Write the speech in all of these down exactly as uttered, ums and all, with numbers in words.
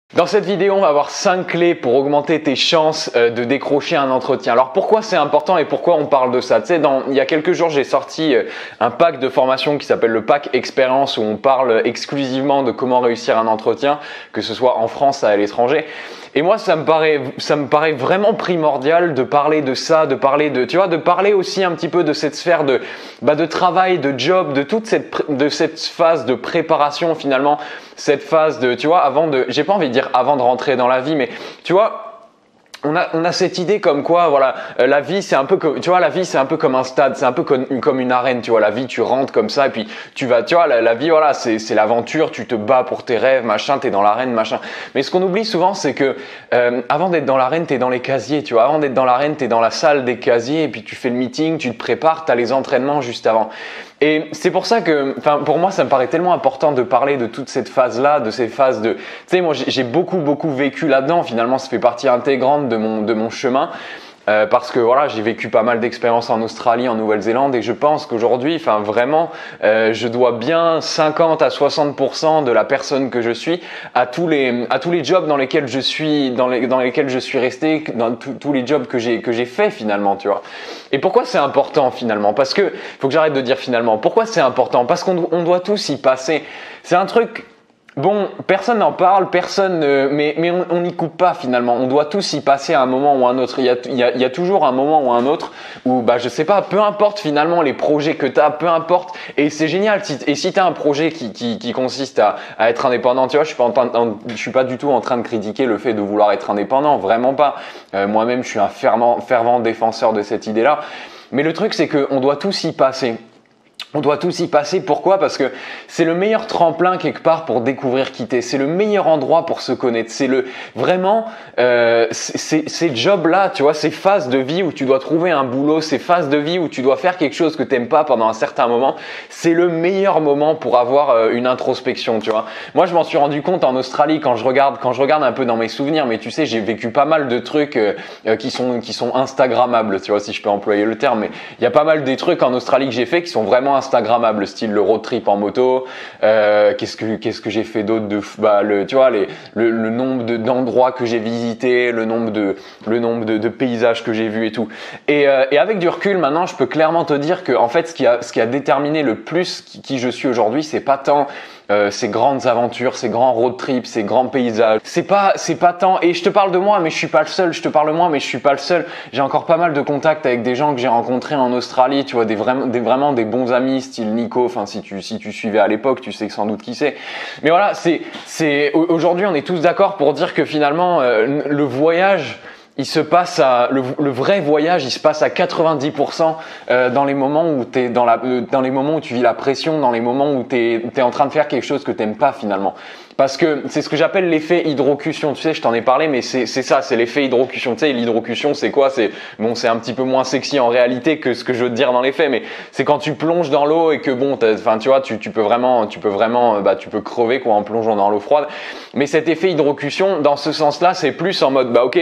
Dans cette vidéo, on va voir cinq clés pour augmenter tes chances euh, de décrocher un entretien. Alors pourquoi c'est important et pourquoi on parle de ça? Tu sais, dans, il y a quelques jours, j'ai sorti euh, un pack de formation qui s'appelle le pack expérience où on parle exclusivement de comment réussir un entretien, que ce soit en France ou à l'étranger. Et moi, ça me paraît, ça me paraît vraiment primordial de parler de ça, de parler de, tu vois, de parler aussi un petit peu de cette sphère de, bah, de travail, de job, de toute cette, de cette phase de préparation finalement, cette phase de, tu vois, avant de, j'ai pas envie de dire avant de rentrer dans la vie, mais tu vois. On a, on a cette idée comme quoi, voilà, euh, la vie c'est un peu comme, tu vois, la vie c'est un peu comme un stade, c'est un peu comme, comme une arène, tu vois, la vie tu rentres comme ça et puis tu vas, tu vois, la, la vie voilà, c'est, c'est l'aventure, tu te bats pour tes rêves, machin, t'es dans l'arène, machin. Mais ce qu'on oublie souvent c'est que euh, avant d'être dans l'arène, t'es dans les casiers, tu vois, avant d'être dans l'arène, t'es dans la salle des casiers et puis tu fais le meeting, tu te prépares, t'as les entraînements juste avant. Et c'est pour ça que, enfin, pour moi, ça me paraît tellement important de parler de toute cette phase-là, de ces phases de, tu sais, moi, j'ai beaucoup, beaucoup vécu là-dedans. Finalement, ça fait partie intégrante de mon, de mon chemin. Euh, parce que voilà, j'ai vécu pas mal d'expériences en Australie, en Nouvelle-Zélande et je pense qu'aujourd'hui, enfin vraiment, euh, je dois bien cinquante à soixante pour cent de la personne que je suis à tous les à tous les jobs dans lesquels je suis dans les dans lesquels je suis resté, dans tous les jobs que j'ai que j'ai fait finalement, tu vois. Et pourquoi c'est important finalement? Parce que faut que j'arrête de dire finalement. Pourquoi c'est important? Parce qu'on on doit tous y passer. C'est un truc. Bon, personne n'en parle, personne, euh, mais, mais on n'y coupe pas finalement. On doit tous y passer à un moment ou à un autre. Il y a, il y a, il y a toujours un moment ou un autre où, bah, je sais pas, peu importe finalement les projets que tu as, peu importe. Et c'est génial. Si, et si tu as un projet qui, qui, qui consiste à, à être indépendant, tu vois, je suis pas en train, en, je suis pas du tout en train de critiquer le fait de vouloir être indépendant, vraiment pas. Euh, moi-même, je suis un fervent, fervent défenseur de cette idée-là. Mais le truc, c'est qu'on doit tous y passer. On doit tous y passer. Pourquoi? Parce que c'est le meilleur tremplin quelque part pour découvrir qui t'es. C'est le meilleur endroit pour se connaître. C'est le vraiment euh, c'est ces jobs-là, tu vois, ces phases de vie où tu dois trouver un boulot, ces phases de vie où tu dois faire quelque chose que t'aimes pas pendant un certain moment. C'est le meilleur moment pour avoir euh, une introspection, tu vois. Moi, je m'en suis rendu compte en Australie quand je regarde quand je regarde un peu dans mes souvenirs. Mais tu sais, j'ai vécu pas mal de trucs euh, qui sont qui sont instagrammables, tu vois, si je peux employer le terme. Mais il y a pas mal des trucs en Australie que j'ai fait qui sont vraiment instagrammable, style le road trip en moto. Euh, qu'est-ce que qu'est-ce que j'ai fait d'autre de bah le tu vois les le, le nombre de d'endroits que j'ai visités, le nombre de le nombre de, de paysages que j'ai vus et tout. Et, euh, et avec du recul maintenant, je peux clairement te dire que en fait ce qui a ce qui a déterminé le plus qui, qui je suis aujourd'hui, c'est pas tant Euh, ces grandes aventures, ces grands road trips, ces grands paysages. C'est pas, c'est pas tant. Et je te parle de moi, mais je suis pas le seul. Je te parle de moi, mais je suis pas le seul. J'ai encore pas mal de contacts avec des gens que j'ai rencontrés en Australie. Tu vois, des vraiment, des vraiment des bons amis, style Nico. Enfin, si tu, si tu suivais à l'époque, tu sais que sans doute qui c'est. Mais voilà, c'est, c'est. Aujourd'hui, on est tous d'accord pour dire que finalement, euh, le voyage. Il se passe à le, le vrai voyage, il se passe à quatre-vingt-dix pour cent euh, dans les moments où t'es dans la euh, dans les moments où tu vis la pression, dans les moments où t'es t'es en train de faire quelque chose que t'aimes pas finalement. Parce que c'est ce que j'appelle l'effet hydrocution. Tu sais, je t'en ai parlé, mais c'est c'est ça, c'est l'effet hydrocution. Tu sais, l'hydrocution, c'est quoi? C'est bon, c'est un petit peu moins sexy en réalité que ce que je veux te dire dans les faits, mais c'est quand tu plonges dans l'eau et que bon, enfin tu vois, tu tu peux vraiment tu peux vraiment bah tu peux crever quoi en plongeant dans l'eau froide. Mais cet effet hydrocution, dans ce sens-là, c'est plus en mode bah ok.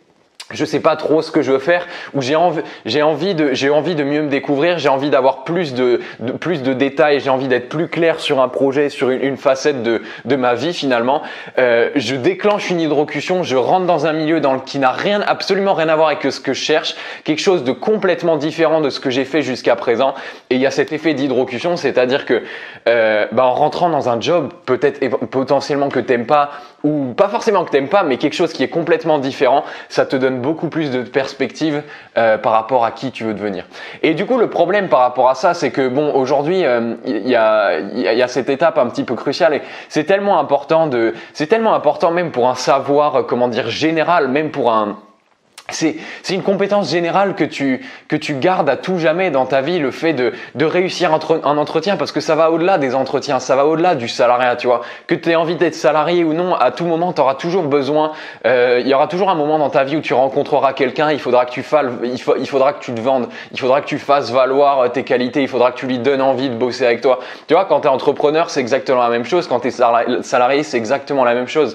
Je sais pas trop ce que je veux faire, ou j'ai envie, j'ai envie de, j'ai envie de mieux me découvrir, j'ai envie d'avoir plus de, de, plus de détails, j'ai envie d'être plus clair sur un projet, sur une, une facette de, de ma vie finalement. Euh, je déclenche une hydrocution, je rentre dans un milieu dans le, qui n'a rien, absolument rien à voir avec ce que je cherche, quelque chose de complètement différent de ce que j'ai fait jusqu'à présent. Et il y a cet effet d'hydrocution, c'est-à-dire que, euh, bah, en rentrant dans un job, peut-être potentiellement que t'aimes pas, ou pas forcément que t'aimes pas, mais quelque chose qui est complètement différent, ça te donne beaucoup plus de perspectives euh, par rapport à qui tu veux devenir. Et du coup, le problème par rapport à ça, c'est que bon, aujourd'hui, il euh, y, a, y, a, y a cette étape un petit peu cruciale et c'est tellement important de, c'est tellement important même pour un savoir, euh, comment dire, général, même pour un C'est, c'est une compétence générale que tu, que tu gardes à tout jamais dans ta vie, le fait de, de réussir un entretien, parce que ça va au-delà des entretiens, ça va au-delà du salariat, tu vois. Que tu aies envie d'être salarié ou non, à tout moment, tu auras toujours besoin, euh, il y aura toujours un moment dans ta vie où tu rencontreras quelqu'un, il faudra que tu fasses, il, faut, il faudra que tu te vendes, il faudra que tu fasses valoir tes qualités, il faudra que tu lui donnes envie de bosser avec toi. Tu vois, quand tu es entrepreneur, c'est exactement la même chose, quand tu es salarié, c'est exactement la même chose.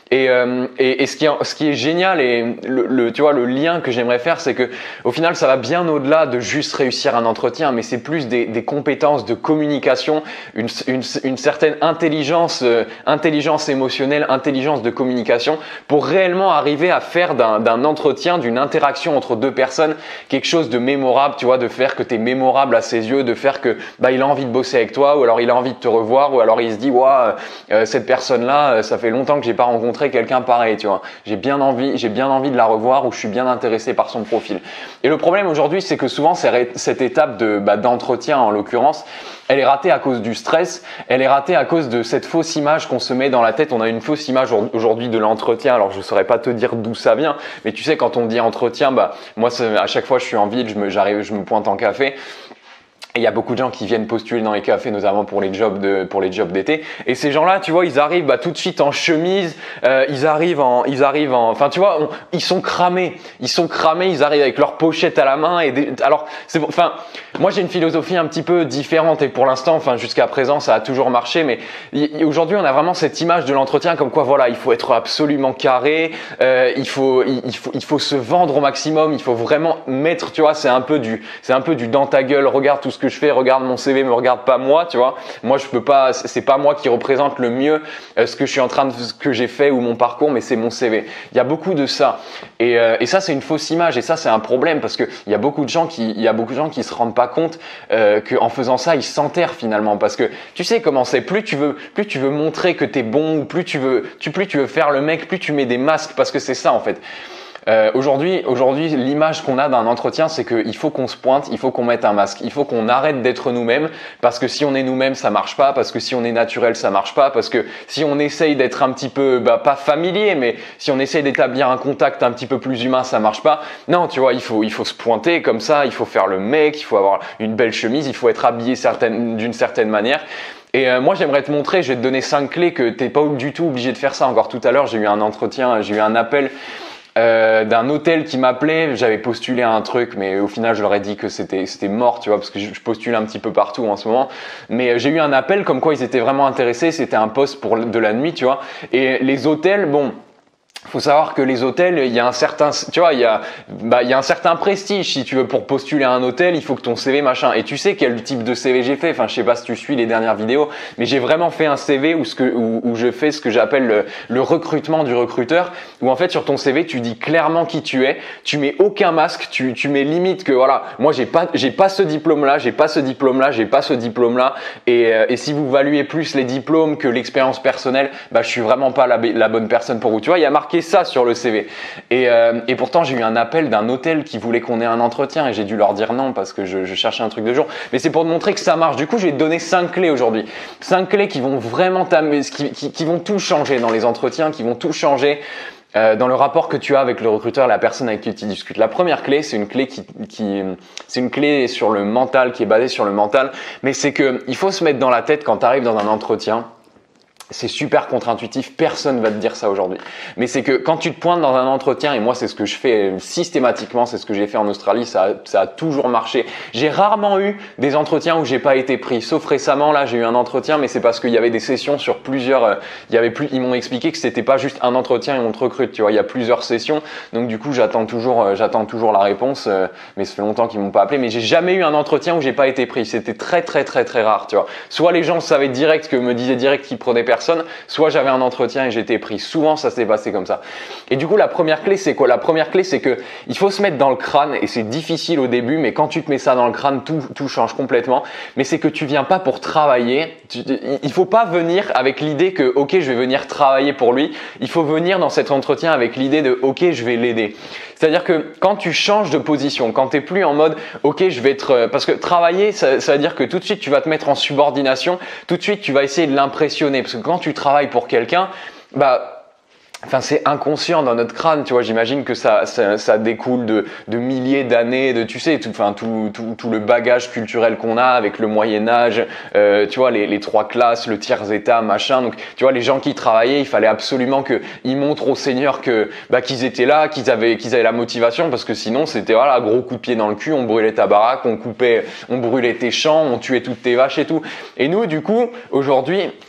Et, euh, et, et ce, qui est, ce qui est génial et le, le, tu vois, le lien que j'aimerais faire, c'est que au final, ça va bien au-delà de juste réussir un entretien, mais c'est plus des, des compétences de communication, une, une, une certaine intelligence, euh, intelligence émotionnelle, intelligence de communication pour réellement arriver à faire d'un, d'un entretien, d'une interaction entre deux personnes, quelque chose de mémorable, tu vois, de faire que tu es mémorable à ses yeux, de faire que bah, il a envie de bosser avec toi ou alors il a envie de te revoir ou alors il se dit ouais, euh, cette personne-là, euh, ça fait longtemps que j'ai pas rencontré quelqu'un pareil, tu vois. J'ai bien envie, j'ai bien envie de la revoir ou je suis bien intéressé par son profil. Et le problème aujourd'hui, c'est que souvent cette étape de bah, d'entretien en l'occurrence, elle est ratée à cause du stress, elle est ratée à cause de cette fausse image qu'on se met dans la tête. On a une fausse image aujourd'hui de l'entretien. Alors je ne saurais pas te dire d'où ça vient, mais tu sais quand on dit entretien, bah moi à chaque fois je suis en ville, je me j'arrive, je me pointe en café. Et il y a beaucoup de gens qui viennent postuler dans les cafés, notamment pour les jobs de, pour les jobs d'été. Et ces gens-là, tu vois, ils arrivent bah, tout de suite en chemise, euh, ils arrivent en, ils arrivent en, enfin, tu vois, on, ils sont cramés, ils sont cramés, ils arrivent avec leur pochette à la main. Et des, alors, c'est, enfin, moi j'ai une philosophie un petit peu différente et pour l'instant, enfin, jusqu'à présent, ça a toujours marché. Mais y, aujourd'hui, on a vraiment cette image de l'entretien comme quoi, voilà, il faut être absolument carré, euh, il faut, il, il faut, il faut se vendre au maximum, il faut vraiment mettre, tu vois, c'est un peu du, c'est un peu du dans ta gueule. Regarde tout ce que je fais, regarde mon C V, me regarde pas moi, tu vois. Moi, je peux pas, c'est pas moi qui représente le mieux euh, ce que je suis en train de, ce que j'ai fait ou mon parcours, mais c'est mon C V. Il y a beaucoup de ça. Et, euh, et ça, c'est une fausse image. Et ça, c'est un problème parce que il y a beaucoup de gens qui, il y a beaucoup de gens qui se rendent pas compte euh, qu'en faisant ça, ils s'enterrent finalement. Parce que tu sais comment c'est. Plus tu veux, plus tu veux montrer que t'es bon, ou plus tu veux, tu, plus tu veux faire le mec, plus tu mets des masques parce que c'est ça en fait. Euh, aujourd'hui, aujourd'hui, l'image qu'on a d'un entretien, c'est qu'il faut qu'on se pointe, il faut qu'on mette un masque, il faut qu'on arrête d'être nous-mêmes parce que si on est nous-mêmes, ça marche pas, parce que si on est naturel, ça marche pas, parce que si on essaye d'être un petit peu, bah, pas familier, mais si on essaye d'établir un contact un petit peu plus humain, ça marche pas. Non, tu vois, il faut, il faut se pointer comme ça, il faut faire le mec, il faut avoir une belle chemise, il faut être habillé certaine, d'une certaine manière. Et euh, moi, j'aimerais te montrer, je vais te donner cinq clés que t'es pas du tout obligé de faire ça. Encore tout à l'heure, j'ai eu un entretien, j'ai eu un appel Euh, d'un hôtel qui m'appelait, j'avais postulé à un truc, mais au final je leur ai dit que c'était c'était mort, tu vois, parce que je, je postule un petit peu partout en ce moment. Mais euh, j'ai eu un appel comme quoi ils étaient vraiment intéressés, c'était un poste pour de la nuit, tu vois. Et les hôtels, bon. Faut savoir que les hôtels, il y a un certain, tu vois, il y a, bah, il y a un certain prestige. Si tu veux pour postuler à un hôtel, il faut que ton C V machin. Et tu sais quel type de C V j'ai fait. Enfin, je sais pas si tu suis les dernières vidéos, mais j'ai vraiment fait un C V où ce que, où, où je fais ce que j'appelle le, le recrutement du recruteur. Où en fait sur ton C V, tu dis clairement qui tu es. Tu mets aucun masque. Tu, tu mets limite que voilà, moi j'ai pas, j'ai pas ce diplôme-là, j'ai pas ce diplôme-là, j'ai pas ce diplôme-là. Et, euh, et si vous valuez plus les diplômes que l'expérience personnelle, bah je suis vraiment pas la, la bonne personne pour vous. Tu vois, il y a marqué ça sur le C V. Et, euh, et pourtant, j'ai eu un appel d'un hôtel qui voulait qu'on ait un entretien et j'ai dû leur dire non parce que je, je cherchais un truc de jour. Mais c'est pour te montrer que ça marche. Du coup, je vais te donner cinq clés aujourd'hui. cinq clés qui vont vraiment t'amener, qui, qui, qui vont tout changer dans les entretiens, qui vont tout changer euh, dans le rapport que tu as avec le recruteur, la personne avec qui tu discutes. La première clé, c'est une clé qui, qui c'est une clé sur le mental, qui est basée sur le mental. Mais c'est que il faut se mettre dans la tête quand tu arrives dans un entretien. C'est super contre-intuitif, personne va te dire ça aujourd'hui. Mais c'est que quand tu te pointes dans un entretien, et moi c'est ce que je fais systématiquement, c'est ce que j'ai fait en Australie, ça a, ça a toujours marché. J'ai rarement eu des entretiens où j'ai pas été pris, sauf récemment là j'ai eu un entretien, mais c'est parce qu'il y avait des sessions sur plusieurs, euh, il y avait plus, ils m'ont expliqué que c'était pas juste un entretien et on te recrute, tu vois, il y a plusieurs sessions, donc du coup j'attends toujours, euh, j'attends toujours la réponse, euh, mais ça fait longtemps qu'ils m'ont pas appelé, mais j'ai jamais eu un entretien où j'ai pas été pris, c'était très très très très rare, tu vois. Soit les gens savaient direct, que me disaient direct qu'ils prenaient personne, soit j'avais un entretien et j'étais pris. Souvent, ça s'est passé comme ça. Et du coup, la première clé, c'est quoi? La première clé, c'est que il faut se mettre dans le crâne et c'est difficile au début, mais quand tu te mets ça dans le crâne, tout, tout change complètement. Mais c'est que tu viens pas pour travailler. Tu, il faut pas venir avec l'idée que, ok, je vais venir travailler pour lui. Il faut venir dans cet entretien avec l'idée de, ok, je vais l'aider. C'est-à-dire que quand tu changes de position, quand tu n'es plus en mode « ok, je vais être… » Parce que travailler, ça, ça veut dire que tout de suite, tu vas te mettre en subordination, tout de suite, tu vas essayer de l'impressionner. Parce que quand tu travailles pour quelqu'un, bah… Enfin, c'est inconscient dans notre crâne, tu vois. J'imagine que ça, ça, ça découle de, de milliers d'années, de, tu sais, tout, enfin, tout, tout, tout le bagage culturel qu'on a avec le Moyen Âge, euh, tu vois, les, les trois classes, le tiers état, machin. Donc, tu vois, les gens qui travaillaient, il fallait absolument que ils montrent au Seigneur que, bah, qu'ils étaient là, qu'ils avaient, qu'ils avaient la motivation, parce que sinon, c'était voilà, gros coup de pied dans le cul, on brûlait ta baraque, on coupait, on brûlait tes champs, on tuait toutes tes vaches et tout. Et nous, du coup, aujourd'hui,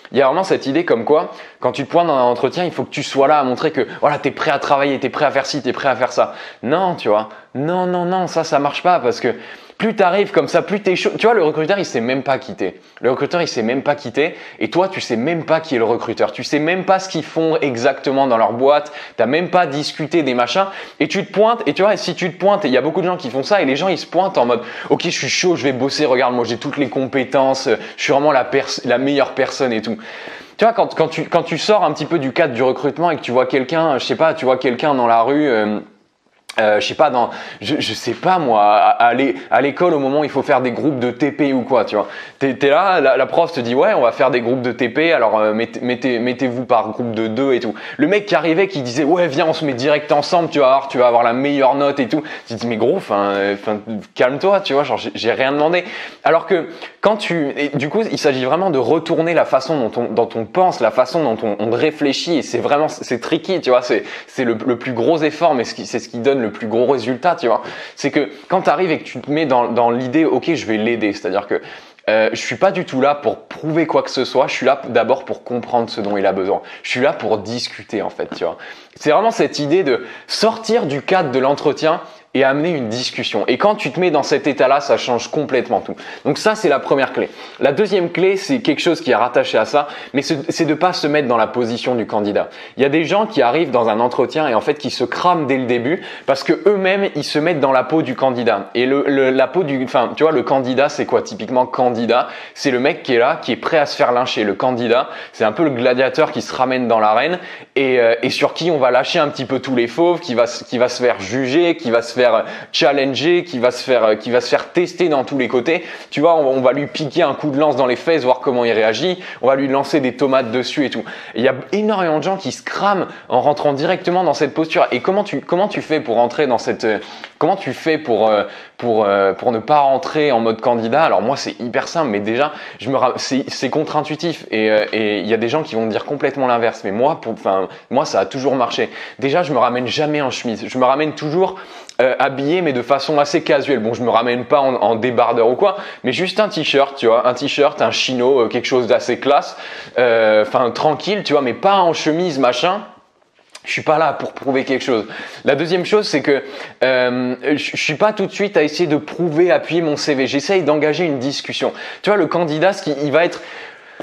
Il y a vraiment cette idée comme quoi, quand tu te pointes dans un entretien, il faut que tu sois là à montrer que voilà, tu es prêt à travailler, tu es prêt à faire ci, tu es prêt à faire ça. Non, tu vois, non, non, non, ça, ça marche pas parce que plus tu arrives comme ça, plus tu es chaud. Tu vois, le recruteur, il sait même pas quitter. Le recruteur, il sait même pas quitter. Et toi, tu sais même pas qui est le recruteur. Tu sais même pas ce qu'ils font exactement dans leur boîte. Tu n'as même pas discuté des machins. Et tu te pointes. Et tu vois, si tu te pointes, et il y a beaucoup de gens qui font ça. Et les gens, ils se pointent en mode « Ok, je suis chaud, je vais bosser. Regarde, moi, j'ai toutes les compétences. Je suis vraiment la, pers- la meilleure personne et tout. » Tu vois, quand, quand, tu, quand tu sors un petit peu du cadre du recrutement et que tu vois quelqu'un, je sais pas, tu vois quelqu'un dans la rue… Euh, Euh, je sais pas, dans, je, je sais pas moi, à, à l'école au moment où il faut faire des groupes de T P ou quoi, tu vois. T'es, t'es là, la, la prof te dit ouais, on va faire des groupes de T P, alors euh, mettez, mettez, mettez-vous par groupe de deux et tout. Le mec qui arrivait, qui disait ouais, viens, on se met direct ensemble, tu vas avoir, tu vas avoir la meilleure note et tout. Tu te dis mais gros, enfin, enfin, calme-toi, tu vois, genre j'ai, j'ai rien demandé. Alors que quand tu, et du coup, il s'agit vraiment de retourner la façon dont on, dont on pense, la façon dont on, on réfléchit, et c'est vraiment, c'est tricky, tu vois, c'est, c'est le, le plus gros effort, mais c'est ce qui donne le plus gros résultat, tu vois. C'est que quand tu arrives et que tu te mets dans, dans l'idée, ok, je vais l'aider, c'est-à-dire que euh, je suis pas du tout là pour prouver quoi que ce soit, je suis là d'abord pour comprendre ce dont il a besoin. Je suis là pour discuter, en fait, tu vois. C'est vraiment cette idée de sortir du cadre de l'entretien et amener une discussion. Et quand tu te mets dans cet état-là, ça change complètement tout. Donc ça, c'est la première clé. La deuxième clé, c'est quelque chose qui est rattaché à ça, mais c'est de pas se mettre dans la position du candidat. Il y a des gens qui arrivent dans un entretien et en fait qui se crament dès le début parce que eux-mêmes, ils se mettent dans la peau du candidat. Et le, le, la peau du, enfin, tu vois, le candidat, c'est quoi typiquement candidat? C'est le mec qui est là, qui est prêt à se faire lyncher. Le candidat, c'est un peu le gladiateur qui se ramène dans l'arène et, euh, et sur qui on va lâcher un petit peu tous les fauves, qui va, qui va se faire juger, qui va se faire challenger, qui va se faire, qui va se faire tester dans tous les côtés. Tu vois, on, on va lui piquer un coup de lance dans les fesses, voir comment il réagit. On va lui lancer des tomates dessus et tout. Il y a énormément de gens qui se crament en rentrant directement dans cette posture. Et comment tu, comment tu fais pour rentrer dans cette, comment tu fais pour, pour, pour ne pas rentrer en mode candidat? Alors moi, c'est hyper simple, mais déjà, je me, c'est, c'est contre-intuitif. Et, et il y a des gens qui vont me dire complètement l'inverse. Mais moi, pour, enfin, moi, ça a toujours marché. Déjà, je me ramène jamais en chemise. Je me ramène toujours Euh, habillé mais de façon assez casuelle. Bon, je me ramène pas en, en débardeur ou quoi, mais juste un t-shirt, tu vois, un t-shirt, un chino, euh, quelque chose d'assez classe, enfin euh, tranquille, tu vois, mais pas en chemise machin. Je suis pas là pour prouver quelque chose. La deuxième chose, c'est que euh, je, je suis pas tout de suite à essayer de prouver, appuyer mon C V. J'essaye d'engager une discussion. Tu vois, le candidat, ce qui, il va être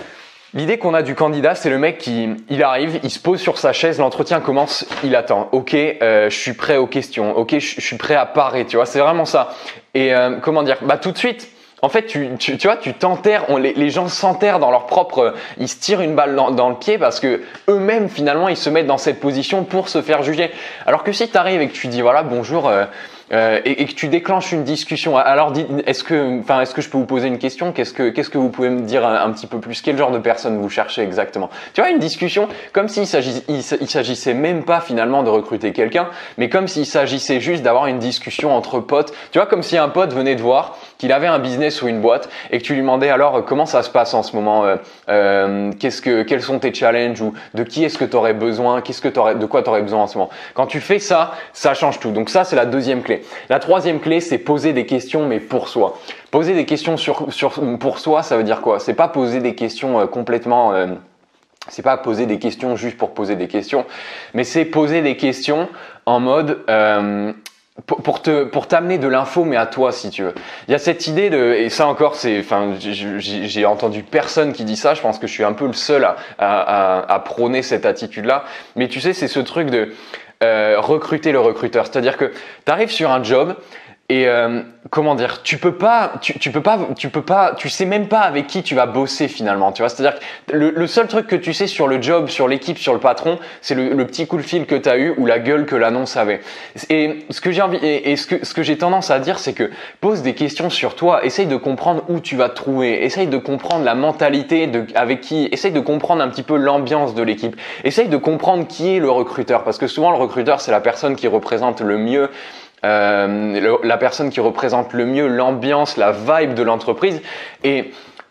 L'idée qu'on a du candidat, c'est le mec qui, il arrive, il se pose sur sa chaise, l'entretien commence, il attend. Ok, euh, je suis prêt aux questions. Ok, je, je suis prêt à parer. Tu vois, c'est vraiment ça. Et euh, comment dire, bah tout de suite. En fait, tu, tu, tu vois, tu t'enterres, on, les, les gens s'enterrent dans leur propre… Ils se tirent une balle dans, dans le pied parce que eux-mêmes, finalement, ils se mettent dans cette position pour se faire juger. Alors que si tu arrives et que tu dis, voilà, bonjour… Euh, Euh, et, et que tu déclenches une discussion. Alors, est-ce que, enfin, est-ce que je peux vous poser une question? Qu'est-ce que, qu'est-ce que vous pouvez me dire un, un petit peu plus? Quel genre de personne vous cherchez exactement? Tu vois, une discussion comme s'il s'agissait, il, il s'agissait même pas finalement de recruter quelqu'un, mais comme s'il s'agissait juste d'avoir une discussion entre potes. Tu vois, comme si un pote venait te voir, qu'il avait un business ou une boîte, et que tu lui demandais alors comment ça se passe en ce moment, euh, euh, qu'est-ce que, quels sont tes challenges ou de qui est-ce que tu aurais besoin, qu'est-ce que t'aurais, de quoi tu aurais besoin en ce moment. Quand tu fais ça, ça change tout. Donc ça, c'est la deuxième clé. La troisième clé, c'est poser des questions, mais pour soi. Poser des questions sur, sur, pour soi, ça veut dire quoi? C'est pas poser des questions euh, complètement… Euh, c'est pas poser des questions juste pour poser des questions, mais c'est poser des questions en mode… Euh, Pour, pour te pour t'amener de l'info mais à toi si tu veux. Il y a cette idée de et ça encore c'est enfin j'ai, j'ai entendu personne qui dit ça, je pense que je suis un peu le seul à à, à, à prôner cette attitude là, mais tu sais c'est ce truc de euh, recruter le recruteur, c'est-à-dire que tu arrives sur un job et euh, comment dire, tu peux pas, tu, tu peux pas, tu peux pas, tu sais même pas avec qui tu vas bosser finalement, tu vois. C'est-à-dire que le, le seul truc que tu sais sur le job, sur l'équipe, sur le patron, c'est le, le petit coup de fil que tu as eu ou la gueule que l'annonce avait. Et ce que j'ai envie, et, et ce que ce que j'ai tendance à dire, c'est que pose des questions sur toi, essaye de comprendre où tu vas te trouver, essaye de comprendre la mentalité de avec qui, essaye de comprendre un petit peu l'ambiance de l'équipe, essaye de comprendre qui est le recruteur, parce que souvent le recruteur c'est la personne qui représente le mieux. Euh, le, la personne qui représente le mieux l'ambiance, la vibe de l'entreprise. Et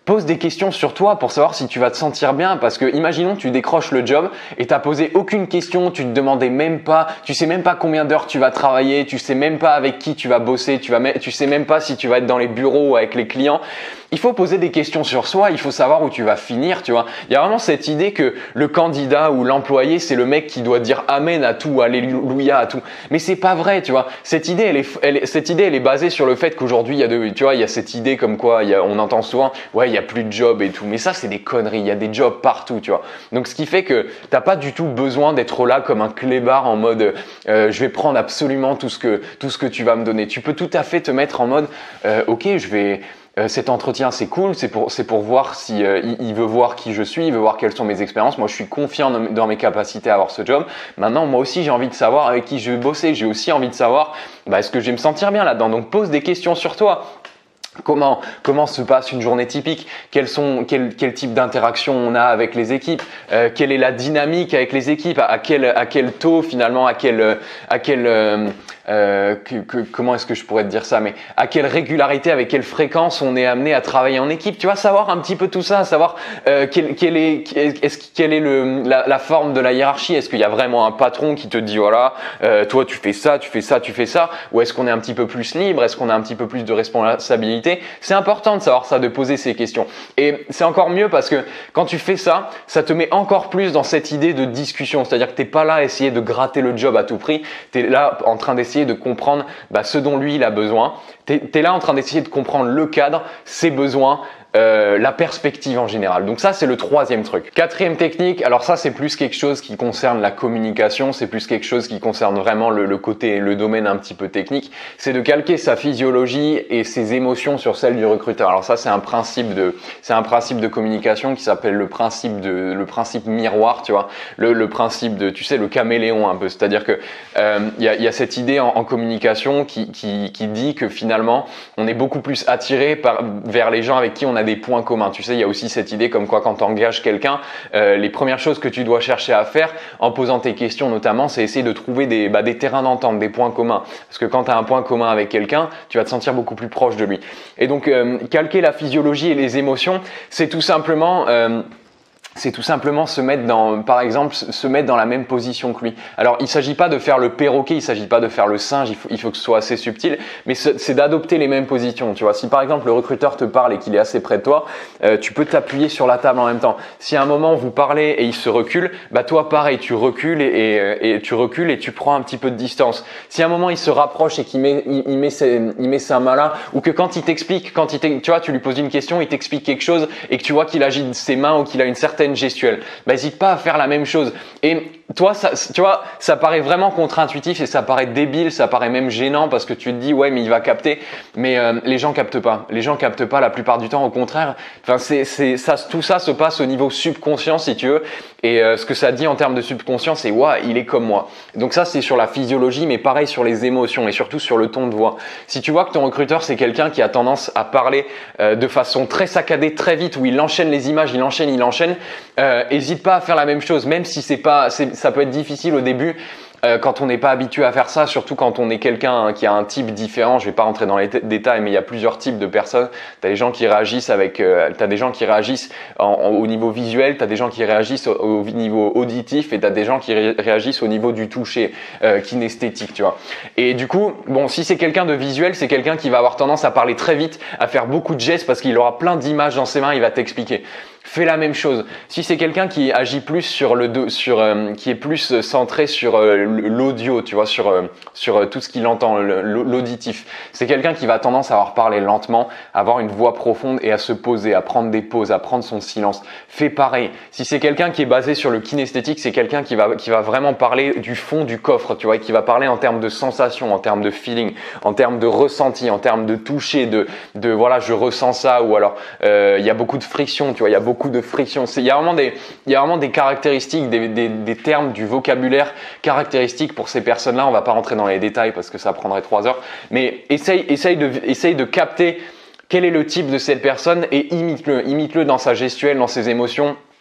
pose des questions sur toi pour savoir si tu vas te sentir bien, parce que imaginons tu décroches le job et t'as posé aucune question, tu te demandais même pas, tu sais même pas combien d'heures tu vas travailler, tu sais même pas avec qui tu vas bosser, tu vas, tu sais même pas si tu vas être dans les bureaux avec les clients. Il faut poser des questions sur soi, il faut savoir où tu vas finir, tu vois. Il y a vraiment cette idée que le candidat ou l'employé, c'est le mec qui doit dire amen à tout, alléluia à tout. Mais c'est pas vrai, tu vois. Cette idée, elle est, elle est, cette idée, elle est basée sur le fait qu'aujourd'hui, il y a de, tu vois, il y a cette idée comme quoi, il y a, on entend souvent, ouais, il y a plus de jobs et tout. Mais ça, c'est des conneries. Il y a des jobs partout, tu vois. Donc, ce qui fait que t'as pas du tout besoin d'être là comme un clébard en mode, euh, je vais prendre absolument tout ce que, tout ce que tu vas me donner. Tu peux tout à fait te mettre en mode, euh, ok, je vais Euh, cet entretien, c'est cool, c'est pour, c'est pour voir si euh, il, il veut voir qui je suis, il veut voir quelles sont mes expériences. Moi, je suis confiant dans, dans mes capacités à avoir ce job. Maintenant, moi aussi, j'ai envie de savoir avec qui je vais bosser. J'ai aussi envie de savoir, bah, est-ce que je vais me sentir bien là-dedans. Donc, pose des questions sur toi. Comment, comment se passe une journée typique? Quels sont, quel, quel type d'interaction on a avec les équipes? euh, Quelle est la dynamique avec les équipes? À, à, quel, à quel taux finalement? À quel, à quel, euh, euh, que, que, comment est-ce que je pourrais te dire ça? Mais à quelle régularité, avec quelle fréquence on est amené à travailler en équipe? Tu vois, savoir un petit peu tout ça, savoir euh, quelle, quelle est, est-ce, quelle est le, la, la forme de la hiérarchie? Est-ce qu'il y a vraiment un patron qui te dit voilà, euh, toi tu fais ça, tu fais ça, tu fais ça? Ou est-ce qu'on est un petit peu plus libre? Est-ce qu'on a un petit peu plus de responsabilité? C'est important de savoir ça, de poser ces questions. Et c'est encore mieux parce que quand tu fais ça, ça te met encore plus dans cette idée de discussion. C'est-à-dire que tu n'es pas là à essayer de gratter le job à tout prix. Tu es là en train d'essayer de comprendre bah, ce dont lui il a besoin. Tu es là en train d'essayer de comprendre le cadre, ses besoins, Euh, la perspective en général. Donc ça, c'est le troisième truc. Quatrième technique, alors ça, c'est plus quelque chose qui concerne la communication, c'est plus quelque chose qui concerne vraiment le, le côté, le domaine un petit peu technique, c'est de calquer sa physiologie et ses émotions sur celle du recruteur. Alors ça, c'est un principe de, c'est un principe de communication qui s'appelle le principe de, le principe miroir, tu vois, le, le principe de, tu sais, le caméléon un peu. C'est-à-dire que euh, y a, y a cette idée en, en communication qui, qui, qui dit que finalement, on est beaucoup plus attiré par, vers les gens avec qui on a des points communs. Tu sais, il y a aussi cette idée comme quoi quand tu engages quelqu'un, euh, les premières choses que tu dois chercher à faire en posant tes questions notamment, c'est essayer de trouver des, bah, des terrains d'entente, des points communs. Parce que quand tu as un point commun avec quelqu'un, tu vas te sentir beaucoup plus proche de lui. Et donc, euh, calquer la physiologie et les émotions, c'est tout simplement... Euh, c'est tout simplement se mettre dans, par exemple, se mettre dans la même position que lui. Alors, il ne s'agit pas de faire le perroquet, il ne s'agit pas de faire le singe, il faut, il faut que ce soit assez subtil, mais c'est d'adopter les mêmes positions. Tu vois, si par exemple le recruteur te parle et qu'il est assez près de toi, euh, tu peux t'appuyer sur la table en même temps. Si à un moment vous parlez et il se recule, bah toi pareil, tu recules et, et, et tu recules et tu prends un petit peu de distance. Si à un moment il se rapproche et qu'il met, il, il met, ses, il met sa main là, ou que quand il t'explique, quand il tu vois, tu lui poses une question, il t'explique quelque chose et que tu vois qu'il agite ses mains ou qu'il a une certaine gestuelle, bah, n'hésite pas à faire la même chose. Et toi, ça, tu vois, ça paraît vraiment contre-intuitif et ça paraît débile, ça paraît même gênant parce que tu te dis ouais mais il va capter, mais euh, les gens captent pas. Les gens captent pas la plupart du temps, au contraire. Enfin c'est c'est ça, tout ça se passe au niveau subconscient si tu veux. Et euh, ce que ça dit en termes de subconscient, c'est ouais il est comme moi. Donc ça c'est sur la physiologie, mais pareil sur les émotions et surtout sur le ton de voix. Si tu vois que ton recruteur c'est quelqu'un qui a tendance à parler euh, de façon très saccadée, très vite, où il enchaîne les images, il enchaîne, il enchaîne, euh, hésite pas à faire la même chose, même si c'est pas, ça peut être difficile au début. Euh, quand on n'est pas habitué à faire ça, surtout quand on est quelqu'un hein, qui a un type différent, je vais pas rentrer dans les détails, mais il y a plusieurs types de personnes. Tu as des gens qui réagissent avec, euh, t'as des gens qui réagissent en, en, au niveau visuel, tu as des gens qui réagissent au, au niveau auditif et tu as des gens qui ré réagissent au niveau du toucher, euh, kinesthétique, tu vois. Et du coup, bon, si c'est quelqu'un de visuel, c'est quelqu'un qui va avoir tendance à parler très vite, à faire beaucoup de gestes parce qu'il aura plein d'images dans ses mains, il va t'expliquer. Fais la même chose. Si c'est quelqu'un qui agit plus sur le sur euh, qui est plus centré sur euh, l'audio, tu vois, sur euh, sur euh, tout ce qu'il entend, l'auditif. C'est quelqu'un qui va tendance à avoir parlé lentement, à avoir une voix profonde et à se poser, à prendre des pauses, à prendre son silence. Fais pareil. Si c'est quelqu'un qui est basé sur le kinesthétique, c'est quelqu'un qui va qui va vraiment parler du fond du coffre, tu vois, et qui va parler en termes de sensation, en termes de feeling, en termes de ressenti, en termes de toucher, de de voilà, je ressens ça, ou alors euh, il y a beaucoup de friction, tu vois, il y a beaucoup beaucoup de friction. Il y a vraiment des, il y a vraiment des caractéristiques, des, des, des termes, du vocabulaire caractéristiques pour ces personnes-là. On va pas rentrer dans les détails parce que ça prendrait trois heures. Mais essaye, essaye de, essaye de capter quel est le type de cette personne et imite-le, imite-le dans sa gestuelle, dans ses émotions.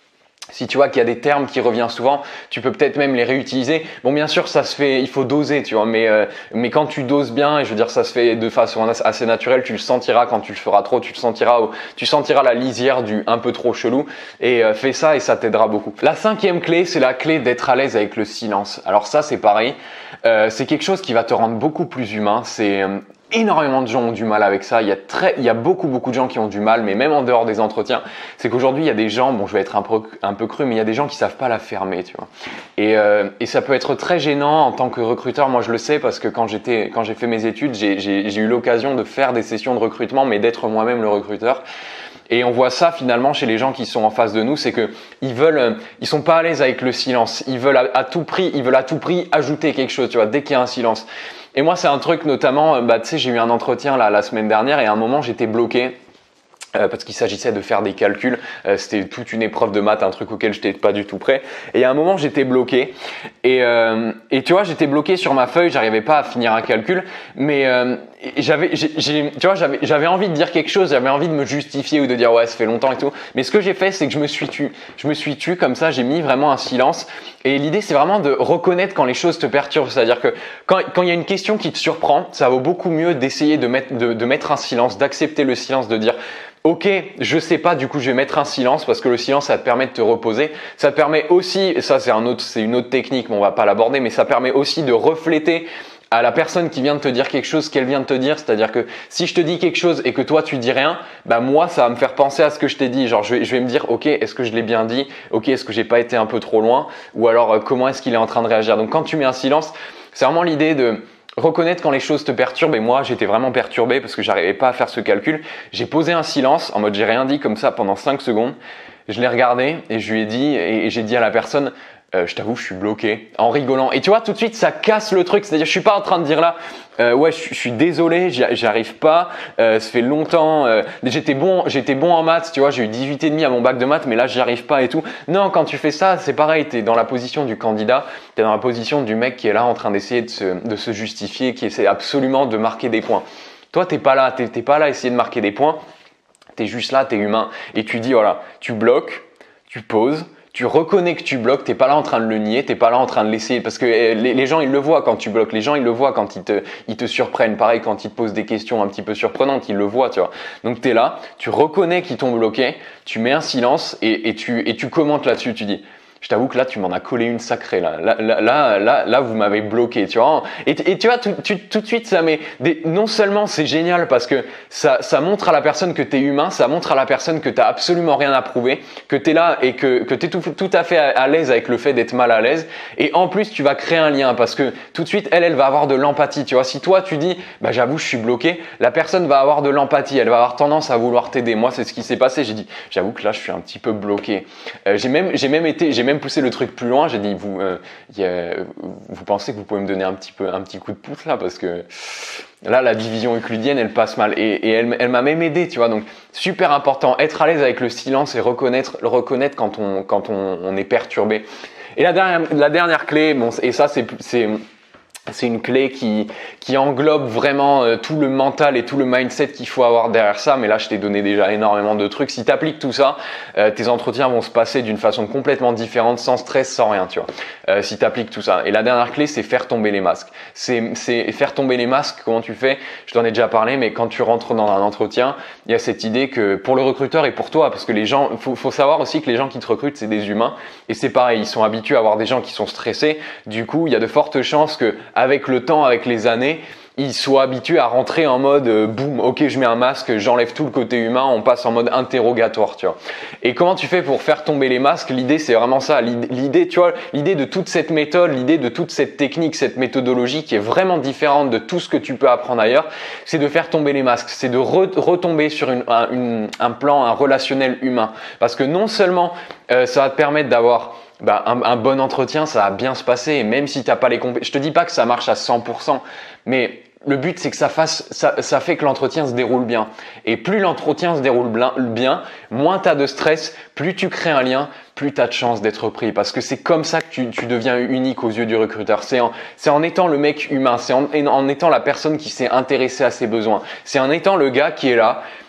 Si tu vois qu'il y a des termes qui reviennent souvent, tu peux peut-être même les réutiliser. Bon, bien sûr, ça se fait, il faut doser, tu vois, mais, euh, mais quand tu doses bien, et je veux dire, ça se fait de façon assez naturelle, tu le sentiras quand tu le feras trop, tu le sentiras, au, tu sentiras la lisière du un peu trop chelou, et euh, fais ça et ça t'aidera beaucoup. La cinquième clé, c'est la clé d'être à l'aise avec le silence. Alors ça, c'est pareil, euh, c'est quelque chose qui va te rendre beaucoup plus humain. C'est euh, énormément de gens ont du mal avec ça. Il y a très, il y a beaucoup, beaucoup de gens qui ont du mal, mais même en dehors des entretiens, c'est qu'aujourd'hui, il y a des gens, bon, je vais être un peu, un peu cru, mais il y a des gens qui savent pas la fermer, tu vois. Et, euh, et ça peut être très gênant en tant que recruteur. Moi, je le sais parce que quand j'étais, quand j'ai fait mes études, j'ai, j'ai, j'ai eu l'occasion de faire des sessions de recrutement, mais d'être moi-même le recruteur. Et on voit ça finalement chez les gens qui sont en face de nous, c'est que ils veulent, ils sont pas à l'aise avec le silence. Ils veulent à, à tout prix, ils veulent à tout prix ajouter quelque chose, tu vois, dès qu'il y a un silence. Et moi, c'est un truc notamment, bah, tu sais, j'ai eu un entretien là la semaine dernière et à un moment, j'étais bloqué. Euh, parce qu'il s'agissait de faire des calculs, euh, c'était toute une épreuve de maths, un truc auquel je n'étais pas du tout prêt. Et à un moment, j'étais bloqué. Et, euh, et tu vois, j'étais bloqué sur ma feuille, j'arrivais pas à finir un calcul. Mais euh, j'avais, j'ai, j'ai, tu vois, j'avais, j'avais envie de dire quelque chose, j'avais envie de me justifier ou de dire ouais, ça fait longtemps et tout. Mais ce que j'ai fait, c'est que je me suis tu, je me suis tu comme ça, j'ai mis vraiment un silence. Et l'idée, c'est vraiment de reconnaître quand les choses te perturbent. C'est-à-dire que quand, quand il y a une question qui te surprend, ça vaut beaucoup mieux d'essayer de mettre, de, de mettre un silence, d'accepter le silence, de dire ok, je sais pas, du coup je vais mettre un silence parce que le silence ça te permet de te reposer. Ça te permet aussi, et ça c'est un autre, c'est une autre technique, mais on va pas l'aborder, mais ça permet aussi de refléter à la personne qui vient de te dire quelque chose, ce qu'elle vient de te dire. C'est-à-dire que si je te dis quelque chose et que toi tu dis rien, bah moi ça va me faire penser à ce que je t'ai dit. Genre je vais, je vais me dire ok, est-ce que je l'ai bien dit? Ok, est-ce que j'ai pas été un peu trop loin? Ou alors euh, comment est-ce qu'il est en train de réagir? Donc quand tu mets un silence, c'est vraiment l'idée de reconnaître quand les choses te perturbent. Et moi j'étais vraiment perturbé parce que j'arrivais pas à faire ce calcul. J'ai posé un silence en mode j'ai rien dit comme ça pendant cinq secondes. Je l'ai regardé et je lui ai dit et j'ai dit à la personne euh, je t'avoue je suis bloqué en rigolant. Et tu vois tout de suite ça casse le truc. C'est-à-dire je suis pas en train de dire là euh, ouais je, je suis désolé j'y arrive pas, euh, ça fait longtemps, euh, j'étais bon j'étais bon en maths, tu vois, j'ai eu dix-huit et demi à mon bac de maths mais là j'y arrive pas et tout. Non, quand tu fais ça c'est pareil, tu es dans la position du candidat, tu es dans la position du mec qui est là en train d'essayer de se, de se justifier, qui essaie absolument de marquer des points. Toi t'es pas là, t'es, t'es pas là à essayer de marquer des points, t'es juste là, t'es humain et tu dis voilà, tu bloques, tu poses, tu reconnais que tu bloques, t'es pas là en train de le nier, t'es pas là en train de l'essayer parce que les, les gens ils le voient quand tu bloques, les gens ils le voient quand ils te, ils te surprennent, pareil quand ils te posent des questions un petit peu surprenantes, ils le voient, tu vois. Donc t'es là, tu reconnais qu'ils t'ont bloqué, tu mets un silence et, et, tu, et tu commentes là-dessus, tu dis je t'avoue que là, tu m'en as collé une sacrée. Là, là, là, là, là, là vous m'avez bloqué, tu vois. Et, et tu vois, tout, tout, tout de suite, ça met des, non seulement c'est génial parce que ça, ça montre à la personne que tu es humain, ça montre à la personne que tu n'as absolument rien à prouver, que tu es là et que, que tu es tout, tout à fait à, à l'aise avec le fait d'être mal à l'aise. Et en plus, tu vas créer un lien parce que tout de suite, elle, elle va avoir de l'empathie. Tu vois, si toi, tu dis, bah, j'avoue, je suis bloqué, la personne va avoir de l'empathie. Elle va avoir tendance à vouloir t'aider. Moi, c'est ce qui s'est passé. J'ai dit, j'avoue que là, je suis un petit peu bloqué. Euh, j'ai même, j'ai même été, j'ai même poussé le truc plus loin, j'ai dit vous, euh, y a, vous pensez que vous pouvez me donner un petit peu un petit coup de pouce là parce que là la division euclidienne elle passe mal et, et elle, elle m'a même aidé, tu vois. Donc super important, être à l'aise avec le silence et reconnaître le reconnaître quand on quand on, on est perturbé. Et la dernière la dernière clé, bon, et ça c'est c'est c'est une clé qui, qui englobe vraiment euh, tout le mental et tout le mindset qu'il faut avoir derrière ça. Mais là, je t'ai donné déjà énormément de trucs. Si tu appliques tout ça, euh, tes entretiens vont se passer d'une façon complètement différente, sans stress, sans rien, tu vois. Euh, si tu appliques tout ça. Et la dernière clé, c'est faire tomber les masques. C'est, c'est faire tomber les masques. Comment tu fais? Je t'en ai déjà parlé, mais quand tu rentres dans un entretien, il y a cette idée que pour le recruteur et pour toi, parce que les gens, faut, faut savoir aussi que les gens qui te recrutent, c'est des humains. Et c'est pareil, ils sont habitués à avoir des gens qui sont stressés. Du coup, il y a de fortes chances que avec le temps, avec les années, ils soient habitués à rentrer en mode euh, boum, ok, je mets un masque, j'enlève tout le côté humain, on passe en mode interrogatoire, tu vois. Et comment tu fais pour faire tomber les masques? L'idée, c'est vraiment ça. L'idée, tu vois, l'idée de toute cette méthode, l'idée de toute cette technique, cette méthodologie qui est vraiment différente de tout ce que tu peux apprendre ailleurs, c'est de faire tomber les masques, c'est de re retomber sur une, un, une, un plan, un relationnel humain. Parce que non seulement euh, ça va te permettre d'avoir Bah, un, un bon entretien, ça va bien se passer. Et même si t'as pas les compétences, je te dis pas que ça marche à cent pour cent, mais le but c'est que ça fasse, ça, ça fait que l'entretien se déroule bien. Et plus l'entretien se déroule bien, moins t'as de stress, plus tu crées un lien, plus t'as de chances d'être pris. Parce que c'est comme ça que tu, tu deviens unique aux yeux du recruteur. C'est en, c'est en étant le mec humain, c'est en, en étant la personne qui s'est intéressée à ses besoins. C'est en étant le gars qui est là,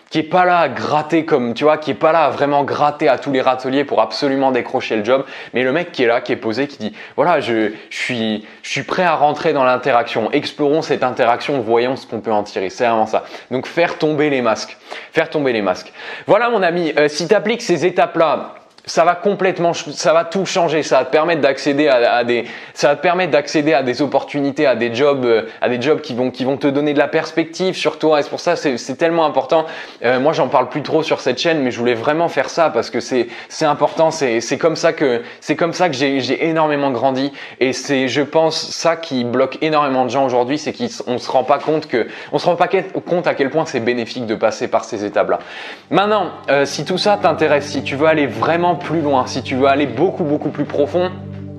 qui est pas là à gratter comme, tu vois, qui est pas là à vraiment gratter à tous les râteliers pour absolument décrocher le job, mais le mec qui est là, qui est posé, qui dit voilà, je, je suis, je suis prêt à rentrer dans l'interaction. Explorons cette interaction, voyons ce qu'on peut en tirer. C'est vraiment ça. Donc faire tomber les masques, faire tomber les masques. Voilà mon ami, euh, si tu appliques ces étapes-là, ça va complètement, ça va tout changer. Ça va te permettre d'accéder à, à des, ça va te permettre d'accéder à des opportunités, à des jobs, à des jobs qui vont, qui vont te donner de la perspective sur toi. Et c'est pour ça, c'est, c'est tellement important. Euh, moi, j'en parle plus trop sur cette chaîne, mais je voulais vraiment faire ça parce que c'est, c'est important. C'est, c'est comme ça que, c'est comme ça que j'ai, j'ai énormément grandi. Et c'est, je pense, ça qui bloque énormément de gens aujourd'hui, c'est qu'on se rend pas compte que, on se rend pas compte à quel point c'est bénéfique de passer par ces étapes-là. Maintenant, euh, si tout ça t'intéresse, si tu veux aller vraiment plus loin, si tu veux aller beaucoup beaucoup plus profond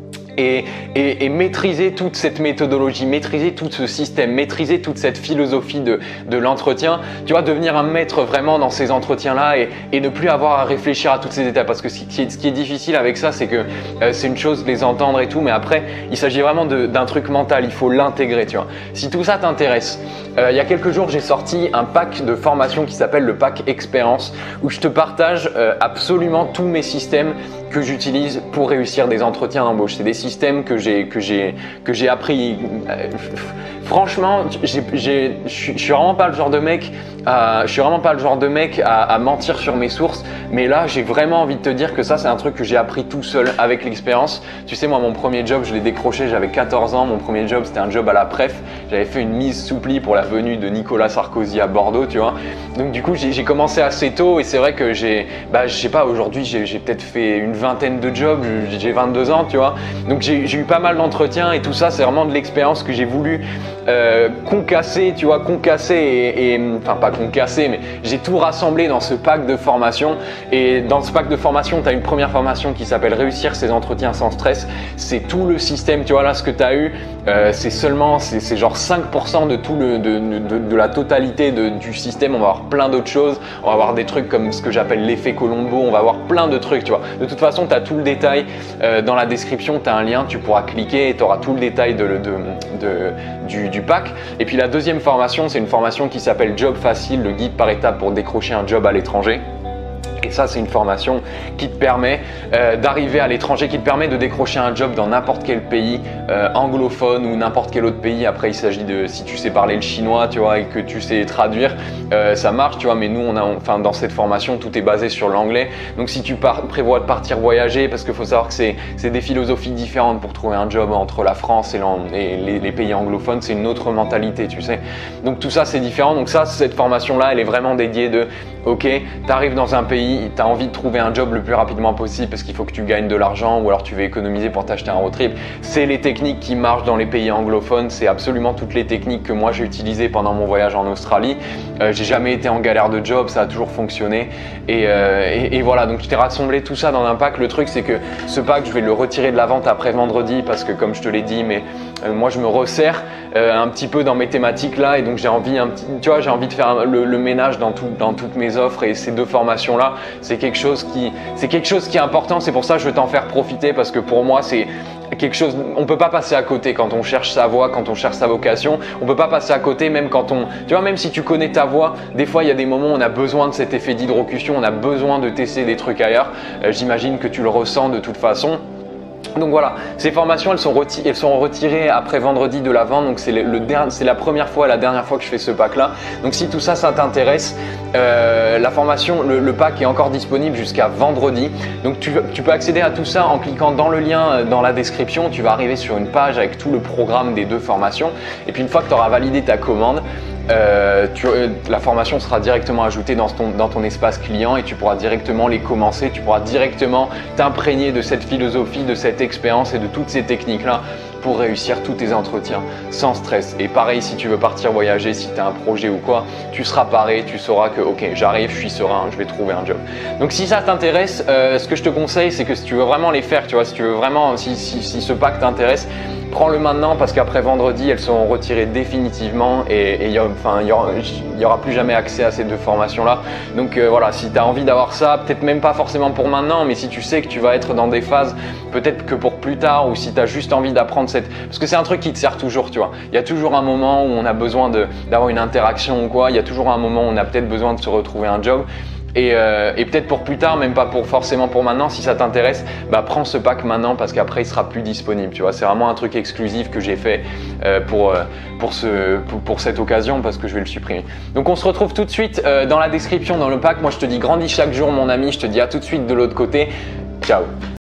et, et, et maîtriser toute cette méthodologie, maîtriser tout ce système, maîtriser toute cette philosophie de, de l'entretien, tu vas devenir un maître vraiment dans ces entretiens-là et, et ne plus avoir à réfléchir à toutes ces étapes. Parce que ce qui est, ce qui est difficile avec ça, c'est que euh, c'est une chose de les entendre et tout, mais après, il s'agit vraiment de, d'un truc mental, il faut l'intégrer, tu vois. Si tout ça t'intéresse, euh, il y a quelques jours, j'ai sorti un pack de formation qui s'appelle le pack Expérience, où je te partage euh, absolument tous mes systèmes que j'utilise pour réussir des entretiens d'embauche. C'est des systèmes que j'ai que j'ai que j'ai appris. Euh, franchement, j'ai, j'ai, je suis vraiment pas le genre de mec. À, je suis vraiment pas le genre de mec à, à mentir sur mes sources. Mais là, j'ai vraiment envie de te dire que ça, c'est un truc que j'ai appris tout seul avec l'expérience. Tu sais, moi, mon premier job, je l'ai décroché. J'avais quatorze ans. Mon premier job, c'était un job à la Pref. J'avais fait une mise sous pli pour la venue de Nicolas Sarkozy à Bordeaux, tu vois. Donc du coup, j'ai, j'ai commencé assez tôt et c'est vrai que j'ai, bah, je sais pas, aujourd'hui, j'ai, j'ai peut-être fait une vingtaine de jobs, j'ai vingt-deux ans, tu vois. Donc j'ai, j'ai eu pas mal d'entretiens et tout ça, c'est vraiment de l'expérience que j'ai voulu euh, concasser, tu vois, concasser et, et enfin pas concasser, mais j'ai tout rassemblé dans ce pack de formation. Et dans ce pack de formation, tu as une première formation qui s'appelle Réussir ses entretiens sans stress. C'est tout le système, tu vois, là, ce que tu as eu, euh, c'est seulement, c'est, c'est genre cinq pour cent de tout le, de, de, de la totalité de, du système. On va avoir plein d'autres choses, on va avoir des trucs comme ce que j'appelle l'effet Colombo, on va avoir plein de trucs, tu vois. De toute façon, tu as tout le détail euh, dans la description, tu as un lien, tu pourras cliquer et tu auras tout le détail de, de, de, du, du pack. Et puis la deuxième formation, c'est une formation qui s'appelle Job Facile, le guide par étapes pour décrocher un job à l'étranger. Et ça, c'est une formation qui te permet euh, d'arriver à l'étranger, qui te permet de décrocher un job dans n'importe quel pays euh, anglophone ou n'importe quel autre pays. Après, il s'agit de, si tu sais parler le chinois, tu vois, et que tu sais traduire, euh, ça marche, tu vois. Mais nous, on a, enfin, dans cette formation, tout est basé sur l'anglais. Donc, si tu pars, prévois de partir voyager, parce qu'il faut savoir que c'est, c'est des philosophies différentes pour trouver un job entre la France et, et les, les pays anglophones, c'est une autre mentalité, tu sais. Donc, tout ça, c'est différent. Donc, ça, cette formation-là, elle est vraiment dédiée de, ok, tu arrives dans un pays, tu as envie de trouver un job le plus rapidement possible parce qu'il faut que tu gagnes de l'argent ou alors tu veux économiser pour t'acheter un road trip. C'est les techniques qui marchent dans les pays anglophones, c'est absolument toutes les techniques que moi j'ai utilisées pendant mon voyage en Australie. Euh, j'ai jamais été en galère de job, ça a toujours fonctionné et, euh, et, et voilà, donc je t'ai rassemblé tout ça dans un pack. Le truc c'est que ce pack, je vais le retirer de la vente après vendredi parce que comme je te l'ai dit, mais euh, moi je me resserre euh, un petit peu dans mes thématiques là et donc j'ai envie, un petit, tu vois, j'ai envie de faire le, le ménage dans, tout, dans toutes mes offres et ces deux formations là, c'est quelque chose qui, c'est quelque chose qui est important. C'est pour ça que je veux t'en faire profiter parce que pour moi c'est quelque chose, on peut pas passer à côté quand on cherche sa voie, quand on cherche sa vocation. On peut pas passer à côté même quand on, tu vois, même si tu connais ta voie, des fois il y a des moments où on a besoin de cet effet d'hydrocution, on a besoin de tester des trucs ailleurs. Euh, j'imagine que tu le ressens de toute façon. Donc voilà, ces formations elles sont, reti- elles sont retirées après vendredi de la vente, donc c'est, le, le der- c'est la première fois et la dernière fois que je fais ce pack là. Donc si tout ça, ça t'intéresse, euh, la formation, le, le pack est encore disponible jusqu'à vendredi. Donc tu, tu peux accéder à tout ça en cliquant dans le lien dans la description. Tu vas arriver sur une page avec tout le programme des deux formations. Et puis une fois que tu auras validé ta commande, Euh, tu, euh, la formation sera directement ajoutée dans ton, dans ton espace client et tu pourras directement les commencer, tu pourras directement t'imprégner de cette philosophie, de cette expérience et de toutes ces techniques-là pour réussir tous tes entretiens sans stress. Et pareil, si tu veux partir voyager, si tu as un projet ou quoi, tu seras paré, tu sauras que ok, j'arrive, je suis serein, je vais trouver un job. Donc si ça t'intéresse, euh, ce que je te conseille, c'est que si tu veux vraiment les faire, tu vois, si tu veux vraiment, si, si, si ce pack t'intéresse, prends-le maintenant parce qu'après vendredi, elles seront retirées définitivement et il n'y enfin, y aura, y aura plus jamais accès à ces deux formations-là. Donc euh, voilà, si tu as envie d'avoir ça, peut-être même pas forcément pour maintenant, mais si tu sais que tu vas être dans des phases, peut-être que pour plus tard, ou si tu as juste envie d'apprendre cette… Parce que c'est un truc qui te sert toujours, tu vois. Il y a toujours un moment où on a besoin d'avoir une interaction ou quoi, il y a toujours un moment où on a peut-être besoin de se retrouver un job. Et, euh, et peut-être pour plus tard, même pas pour forcément pour maintenant, si ça t'intéresse, bah prends ce pack maintenant parce qu'après il sera plus disponible. Tu vois, c'est vraiment un truc exclusif que j'ai fait euh, pour, euh, pour, ce, pour, pour cette occasion parce que je vais le supprimer. Donc on se retrouve tout de suite euh, dans la description, dans le pack. Moi je te dis grandis chaque jour mon ami, je te dis à tout de suite de l'autre côté. Ciao.